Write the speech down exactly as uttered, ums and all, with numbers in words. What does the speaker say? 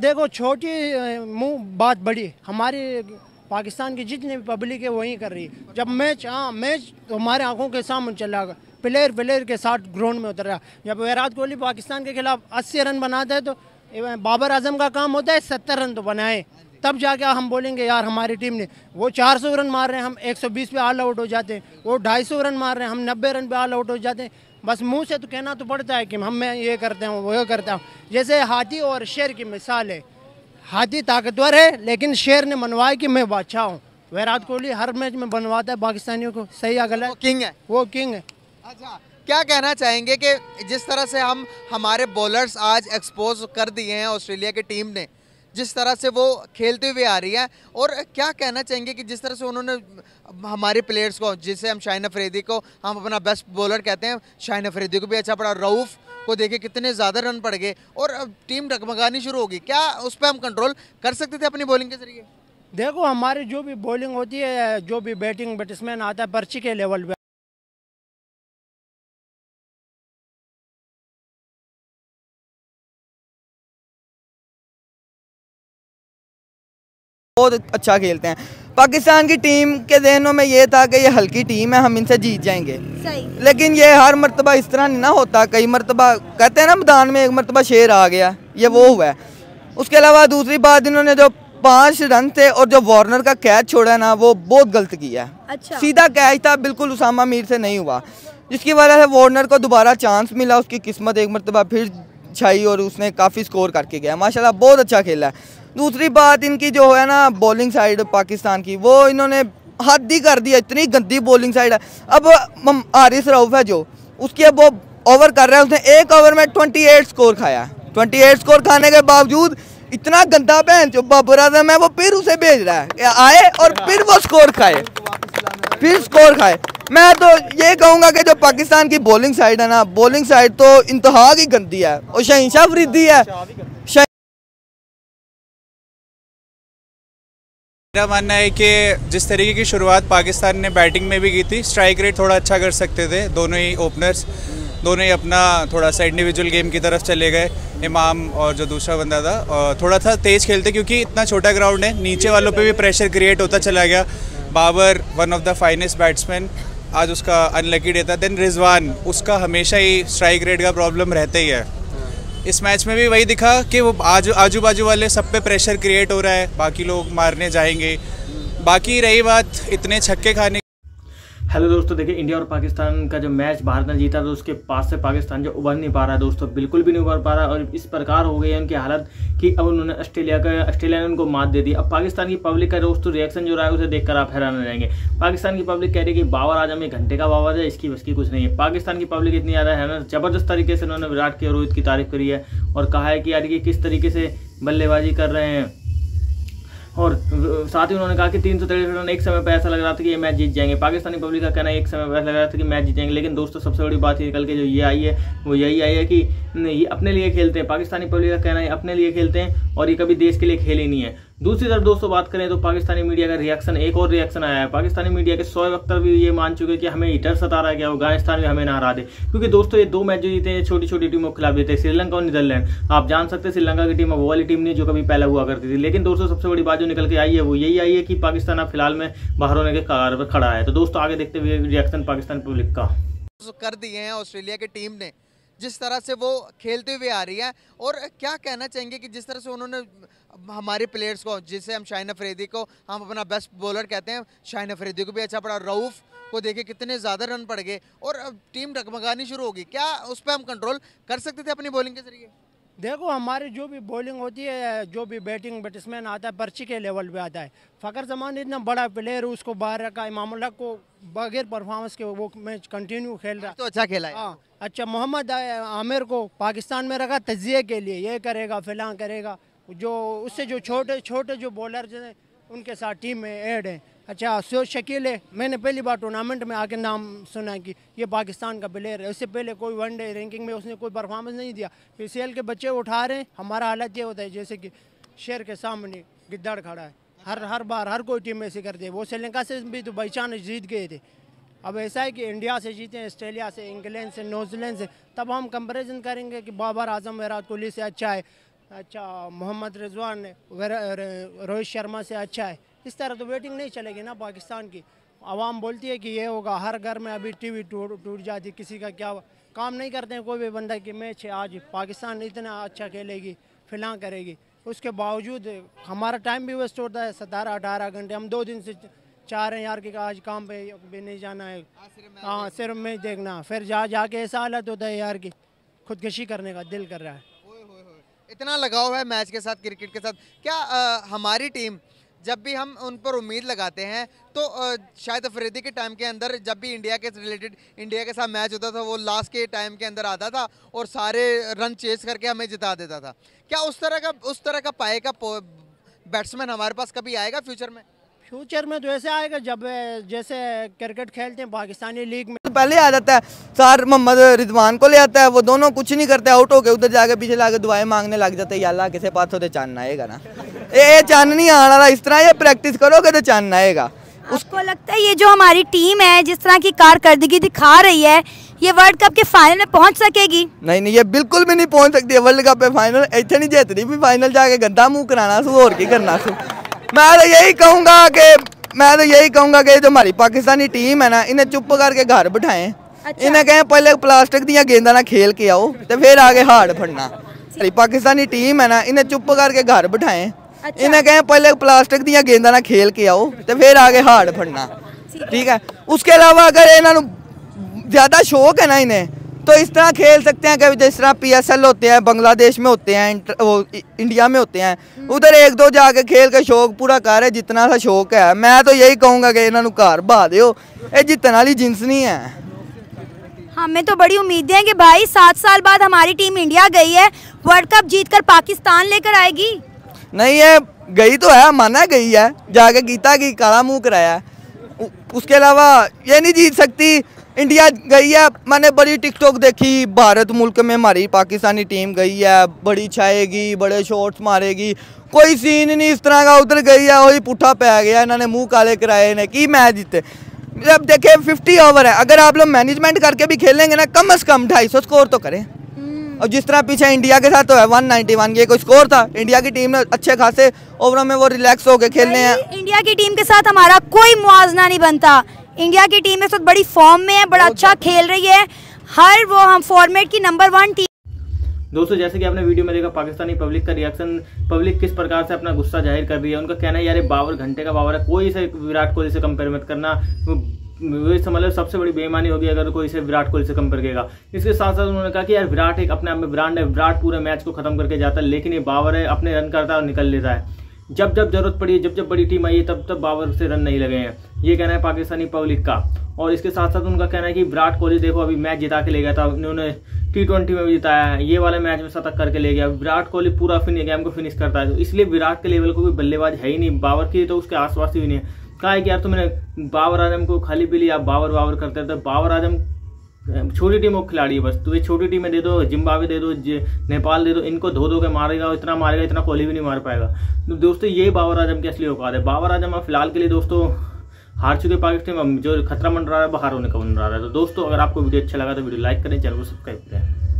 देखो छोटी मुंह बात बड़ी, हमारी पाकिस्तान की जितनी भी पब्लिक है वही कर रही है। जब मैच हाँ मैच तो हमारे आंखों के सामने चला गया, प्लेयर प्लेयर के साथ ग्राउंड में उतर रहा। जब विराट कोहली पाकिस्तान के खिलाफ अस्सी रन बनाता है तो बाबर आजम का काम होता है सत्तर रन तो बनाए, तब जाके हम बोलेंगे यार हमारी टीम ने। वो चार सौ रन मार रहे हैं, हम एक सौ बीस पे ऑल आउट हो जाते हैं। वो ढाई सौ रन मार रहे हैं, हम नब्बे रन पे ऑल आउट हो जाते हैं। बस मुंह से तो कहना तो पड़ता है कि हम मैं ये करते हूँ वो करता हूँ। जैसे हाथी और शेर की मिसाल है, हाथी ताकतवर है लेकिन शेर ने मनवाया कि मैं बादशाह हूँ। विराट कोहली हर मैच में बनवाता है पाकिस्तानियों को, सही या गलत? वो किंग है, वो किंग है। अच्छा, क्या कहना चाहेंगे कि जिस तरह से हम हमारे बॉलर्स आज एक्सपोज कर दिए हैं ऑस्ट्रेलिया की टीम ने, जिस तरह से वो खेलते हुए आ रही है, और क्या कहना चाहेंगे कि जिस तरह से उन्होंने हमारे प्लेयर्स को, जिसे हम शाहिन अफरीदी को हम अपना बेस्ट बॉलर कहते हैं, शाहिन अफरीदी को भी अच्छा पड़ा, रऊफ को देखे कितने ज़्यादा रन पड़ गए और अब टीम डगमगानी शुरू होगी, क्या उस पर हम कंट्रोल कर सकते थे अपनी बॉलिंग के जरिए? देखो हमारी जो भी बॉलिंग होती है, जो भी बैटिंग बैट्समैन आता है पर्ची के लेवल पे, बहुत अच्छा खेलते हैं। पाकिस्तान की टीम के जहनों में ये था कि ये हल्की टीम है, हम इनसे जीत जाएंगे। सही। लेकिन ये हर मर्तबा इस तरह नहीं ना होता। कई मर्तबा कहते हैं ना मैदान में एक मर्तबा शेर आ गया, ये वो हुआ है। उसके अलावा दूसरी बात, इन्होंने जो पाँच रन थे और जो वार्नर का कैच छोड़ा ना, वो बहुत गलत किया। अच्छा। सीधा कैच था, बिल्कुल उसामा मीर से नहीं हुआ, जिसकी वजह से वार्नर को दोबारा चांस मिला। उसकी किस्मत एक मरतबा फिर छाई और उसने काफ़ी स्कोर करके गया। माशाल्लाह बहुत अच्छा खेला है। दूसरी बात इनकी जो है ना बॉलिंग साइड पाकिस्तान की, वो इन्होंने हद ही कर दिया, इतनी गंदी बॉलिंग साइड है। अब हारिस रऊफ है जो, उसकी अब वो ओवर कर रहा है, उसने एक ओवर में अट्ठाईस स्कोर खाया। अट्ठाईस स्कोर खाने के बावजूद इतना गंदा बहन जो बाबर आजम है वो फिर उसे भेज रहा है आए और फिर वो स्कोर खाए, फिर स्कोर खाए। मैं तो ये कहूँगा कि जो पाकिस्तान की बॉलिंग साइड है ना, बॉलिंग साइड तो इंतहा की गंदी है और शहीनशाह अफरीदी है। मेरा मानना है कि जिस तरीके की शुरुआत पाकिस्तान ने बैटिंग में भी की थी, स्ट्राइक रेट थोड़ा अच्छा कर सकते थे। दोनों ही ओपनर्स दोनों ही अपना थोड़ा सा इंडिविजुअल गेम की तरफ चले गए। इमाम और जो दूसरा बंदा था और थोड़ा सा तेज़ खेलते, क्योंकि इतना छोटा ग्राउंड है, नीचे वालों पे भी प्रेशर क्रिएट होता चला गया। Babar one of the finest batsman, आज उसका अनलकी डे था। देन रिजवान, उसका हमेशा ही स्ट्राइक रेट का प्रॉब्लम रहता ही है। इस मैच में भी वही दिखा कि वो आजू आजू बाजू वाले सब पे प्रेशर क्रिएट हो रहा है, बाकी लोग मारने जाएंगे। बाकी रही बात इतने छक्के खाने। हेलो दोस्तों, देखिए इंडिया और पाकिस्तान का जो मैच भारत ने जीता तो उसके पास से पाकिस्तान जो उभर नहीं पा रहा है दोस्तों, बिल्कुल भी नहीं उभर पा रहा। और इस प्रकार हो गई है उनकी हालत कि अब उन्होंने ऑस्ट्रेलिया का ऑस्ट्रेलिया ने उनको मात दे दी। अब पाकिस्तान की पब्लिक का दोस्तों रिएक्शन जो रहा है उसे देखकर आप हैरान हो जाएंगे। पाकिस्तान की पब्लिक कह रही है कि बाबर आजम एक घंटे का बाबर है, इसकी बस की कुछ नहीं है। पाकिस्तान की पब्लिक इतनी ज़्यादा है ना, जबरदस्त तरीके से उन्होंने विराट के और रोहित की तारीफ करी है और कहा है कि यार ये किस तरीके से बल्लेबाजी कर रहे हैं। और साथ ही उन्होंने कहा कि तीन सौ तिरसठ रन एक समय पर ऐसा लग रहा था कि ये मैच जीत जाएंगे। पाकिस्तानी पब्लिक का कहना है एक समय पर ऐसा लग रहा था कि मैच जीत जाएंगे। लेकिन दोस्तों सबसे बड़ी बात निकल के जो ये आई है वो यही आई है कि ये अपने लिए खेलते हैं। पाकिस्तानी पब्लिक का कहना है अपने लिए खेलते हैं और ये कभी देश के लिए खेले ही नहीं है। दूसरी तरफ दोस्तों बात करें तो पाकिस्तानी मीडिया का रिएक्शन, एक और रिएक्शन आया है। पाकिस्तानी मीडिया के शोएब अख्तर भी ये मान चुके कि हमें हिटर सता रहा है, क्या अफगानिस्तान भी हमें ना हरा दे। क्योंकि दोस्तों ये दो मैच जो जीते हैं छोटी छोटी टीमों के खिलाफ जीते, श्रीलंका और नीदरलैंड। आप जान सकते हैं श्रीलंका की टीम वो वाली टीम नहीं जो कभी पहले हुआ करती थी। लेकिन दोस्तों सबसे बड़ी बात जो निकल के आई है वो यही आई है कि पाकिस्तान अब फिलहाल में बाहर होने के कगार पर खड़ा है। तो दोस्तों आगे देखते हुए रिएक्शन पाकिस्तान पब्लिक का कर दिए हैं ऑस्ट्रेलिया की टीम ने, जिस तरह से वो खेलते हुए आ रही है, और क्या कहना चाहेंगे कि जिस तरह से उन्होंने हमारे प्लेयर्स को, जिसे हम शाहिन अफरीदी को हम अपना बेस्ट बॉलर कहते हैं, शाहिन अफरीदी को भी अच्छा पड़ा, रऊफ को देखे कितने ज़्यादा रन पड़ गए और अब टीम डगमगानी शुरू होगी, क्या उस पर हम कंट्रोल कर सकते थे अपनी बॉलिंग के जरिए? देखो हमारी जो भी बॉलिंग होती है, जो भी बैटिंग बैट्समैन आता है पर्ची के लेवल पे आता है। फ़खर जमान इतना बड़ा प्लेयर, उसको बाहर रखा। इमामुल्लाह को बगैर परफॉर्मेंस के वो मैच कंटिन्यू खेल रहा है तो अच्छा खेला है। हाँ अच्छा। मोहम्मद आमिर को पाकिस्तान में रखा तजिए के लिए, ये करेगा फिलहाल करेगा, जो उससे जो छोटे छोटे जो बॉलर हैं उनके साथ टीम में ऐड हैं। अच्छा सो शकील है, मैंने पहली बार टूर्नामेंट में आके नाम सुना कि ये पाकिस्तान का प्लेयर है। उससे पहले कोई वनडे रैंकिंग में उसने कोई परफॉर्मेंस नहीं दिया। पीसीएल के बच्चे उठा रहे हैं। हमारा हालत ये होता है जैसे कि शेर के सामने गिद्दड़ खड़ा है। हर हर बार हर कोई टीम ऐसे करती है। वो श्रीलंका से भी तो बाईचांस जीत गए थे। अब ऐसा है कि इंडिया से जीते हैं, ऑस्ट्रेलिया से, इंग्लैंड से, न्यूजीलैंड से, तब हम कंपेरिजन करेंगे कि बाबर आजम विराट कोहली से अच्छा है। अच्छा मोहम्मद रिजवान रोहित शर्मा से अच्छा है। इस तरह तो वेटिंग नहीं चलेगी ना पाकिस्तान की। आवाम बोलती है कि ये होगा, हर घर में अभी टीवी टूट टूट जाती, किसी का क्या काम नहीं करते हैं कोई भी बंदा कि मैच है आज पाकिस्तान इतना अच्छा खेलेगी फिलहाल करेगी, उसके बावजूद हमारा टाइम भी वेस्ट होता है सतारह अठारह घंटे। हम दो दिन से चाह रहे हैं यार कि आज काम पे भी नहीं जाना है, हाँ सिर्फ मैच देखना, फिर जा जाके ऐसा हालत होता है यार कि खुदकशी करने का दिल कर रहा है। इतना लगाव है मैच के साथ, क्रिकेट के साथ। क्या आ, हमारी टीम जब भी हम उन पर उम्मीद लगाते हैं तो आ, शायद अफरीदी के टाइम के अंदर जब भी इंडिया के रिलेटेड इंडिया के साथ मैच होता था वो लास्ट के टाइम के अंदर आता था और सारे रन चेस करके हमें जिता देता था। क्या उस तरह का उस तरह का पाए का बैट्समैन हमारे पास कभी आएगा फ्यूचर में? फ्यूचर में तो ऐसे आएगा जब जैसे क्रिकेट खेलते हैं पाकिस्तानी लीग में, तो पहले आ जाता है सार मोहम्मद रिजवान को ले आता है, वो दोनों कुछ नहीं करते, आउट हो गए, उधर जाके पीछे लाके दुआएं मांगने लग जाते हैं, अल्लाह किसी पास तो चांद आएगा ना, ये चांद नहीं आने वाला, इस तरह ये प्रैक्टिस करोगे तो चांद आएगा। उसको लगता है ये जो हमारी टीम है जिस तरह की कारकर्दगी दिखा रही है ये वर्ल्ड कप के फाइनल में पहुंच सकेगी? नहीं नहीं, ये बिल्कुल भी नहीं पहुंच सकती है वर्ल्ड कप में फाइनल, इतने नहीं जीतनी भी फाइनल जाके गंदा मुँह कराना सू और की करना सू। मैं तो यही कहूँगा कि मैं तो यही कहूँगा कि जो हमारी पाकिस्तानी टीम है ना इन्हें चुप करके घर बिठाएं। अच्छा। इन्हें कहें पहले प्लास्टिक दियाँ गेंदा ना खेल के आओ तो फिर आगे हार्ड फड़ना। हमारी पाकिस्तानी टीम है ना इन्हें चुप करके घर बिठाएं। अच्छा। इन्हें कहें पहले प्लास्टिक दियाँ गेंदा ना खेल के आओ तो फिर आगे हार्ड फड़ना, ठीक है। उसके अलावा अगर इन्होंने ज़्यादा शौक है ना इन्हें तो इस तरह खेल सकते हैं कि जिस तरह पीएसएल होते हैं, बांग्लादेश में होते हैं, वो इंडिया में होते हैं, उधर एक दो जाके खेल के शौक पूरा कर, जितना सा शौक है। मैं तो यही कहूँगा कि इन्होंने घर बहा दो, ये जितने वाली जिन्स नहीं है। हमें तो बड़ी उम्मीदें हैं कि भाई सात साल बाद हमारी टीम इंडिया गई है, वर्ल्ड कप जीतकर पाकिस्तान लेकर आएगी। नहीं ये गई तो है, माना गई है, जाके गीता की काला मुँह कराया। उसके अलावा ये नहीं जीत सकती। इंडिया गई है, मैंने बड़ी टिकटॉक देखी, भारत मुल्क में हमारी पाकिस्तानी टीम गई है, बड़ी छाएगी, बड़े शॉट्स मारेगी, कोई सीन नहीं इस तरह का। उधर गई है वही पुट्ठा पै गया, इन्होंने मुंह काले कराए, इन्हें की मैच जीते। जब देखे फिफ्टी ओवर है, अगर आप लोग मैनेजमेंट करके भी खेलेंगे ना कम से कम ढाई सौ स्कोर तो करें। और जिस तरह पीछे इंडिया के साथ तो है वन नाइन्टी वन ये कोई स्कोर था, इंडिया की टीम ने अच्छे खासे ओवरों में वो रिलैक्स होकर खेलने हैं। इंडिया की टीम के साथ हमारा कोई मुआवजा नहीं बनता। इंडिया की टीम इस वक्त बड़ी फॉर्म में है, बड़ा अच्छा खेल रही है, हर वो हम फॉर्मेट की नंबर वन टीम। दोस्तों जैसे कि आपने वीडियो में देखा पाकिस्तानी पब्लिक का रिएक्शन, पब्लिक किस प्रकार से अपना गुस्सा जाहिर कर रही है। उनका कहना है यार बावर घंटे का बावर है, कोई से विराट कोहली से कंपेयर मत करना, मतलब सबसे बड़ी बेईमानी होगी अगर कोई से विराट कोहली से कंपेयर करेगा। इसके साथ साथ उन्होंने कहा कि यार विराट एक अपने आप में ब्रांड है, विराट पूरे मैच को खत्म करके जाता है, लेकिन ये बावर है अपने रन करता है और निकल लेता है। जब जब जरूरत पड़ी है, जब जब बड़ी टीम आई है तब तब बाबर से रन नहीं लगे हैं, ये कहना है पाकिस्तानी पब्लिक का। और इसके साथ साथ उनका कहना है कि विराट कोहली देखो अभी मैच जिता के ले गया था, उन्होंने टी ट्वेंटी में भी जिताया है, ये वाले मैच में शतक करके ले गया। विराट कोहली पूरा फिनिश गेम को फिनिश करता है, तो इसलिए विराट के लेवल को भी बल्लेबाज है ही नहीं, बाबर की तो उसके आसपास ही नहीं है। कहा है कि यार तुमने बाबर आजम को खाली पी लिया, बाबर बाबर करते थे। बाबर आजम छोटी टीम को खिलाड़ी है बस, तो ये छोटी टीमें दे दो, जिम्बाब्वे दे दो, नेपाल दे दो, इनको धो धो के मारेगा, इतना मारेगा इतना कोहली भी नहीं मार पाएगा। तो दोस्तों ये बाबर आजम की असली औकात है। बाबर आजम अब फिलहाल के लिए दोस्तों हार चुके पाकिस्तान, जो खतरा मंडरा रहा है बाहर होने का मंडरा रहा है। तो दोस्तों अगर आपको वीडियो अच्छा लगा तो वीडियो लाइक करें, चैनल को सब्सक्राइब करें।